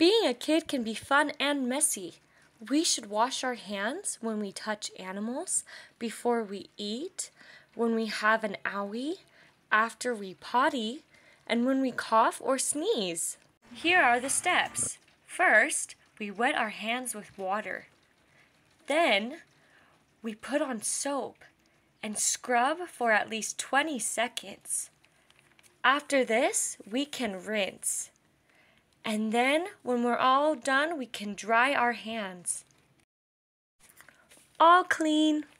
Being a kid can be fun and messy. We should wash our hands when we touch animals, before we eat, when we have an owie, after we potty, and when we cough or sneeze. Here are the steps. First, we wet our hands with water. Then, we put on soap and scrub for at least 20 seconds. After this, we can rinse. And then, when we're all done, we can dry our hands. All clean.